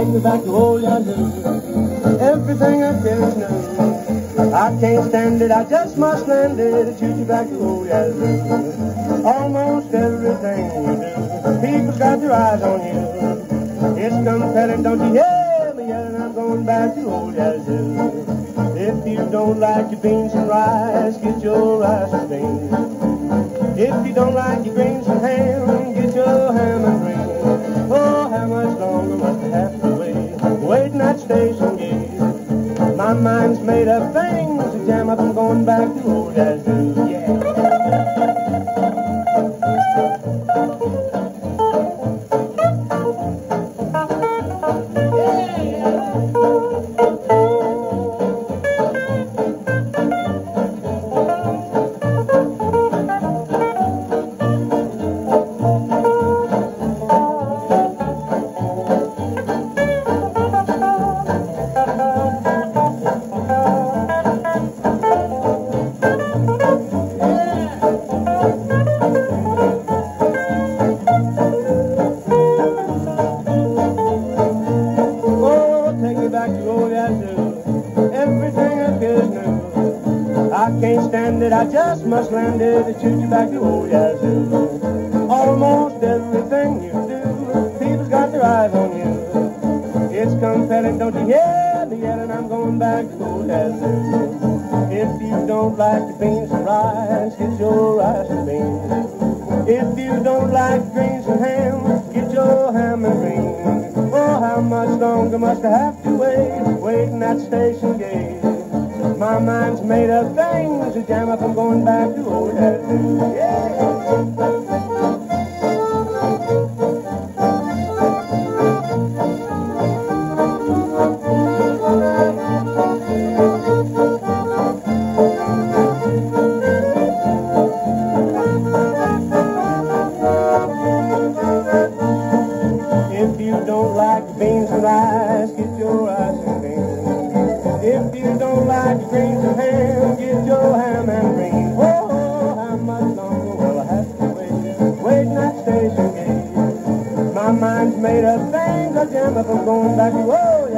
me back to old Yazoo. Everything I feel is new. I can't stand it, I just must land it to shoot you back to old Yazoo. Almost everything you do, people got their eyes on you. It's compelling, don't you hear me yelling, I'm going back to old Yazoo. If you don't like your beans and rice, get your rice and beans. If you don't like your greens and ham, get your ham and greens. Oh, how much longer must I have to wait in that station gate? My mind's made up things to jam up, I'm going back to old Yazoo, yeah. I can't stand it, I just must land it to shoot you back to old Yazoo. Almost everything you do, people's got their eyes on you. It's compelling, don't you hear me yelling, I'm going back to old Yazoo. If you don't like the beans and rice, get your rice and beans. If you don't like greens and ham, get your ham and greens. Oh, how much longer must I have to wait in that station gate? My mind's made of things to jam up, I'm going back to old Yazoo, yeah. If you don't like beans and rice, get your rice and beans. If you don't like greens and ham, get your ham and greens. Oh, how much longer will I have to wait in that station gate? My mind's made up things, I jam up, I'm going back to old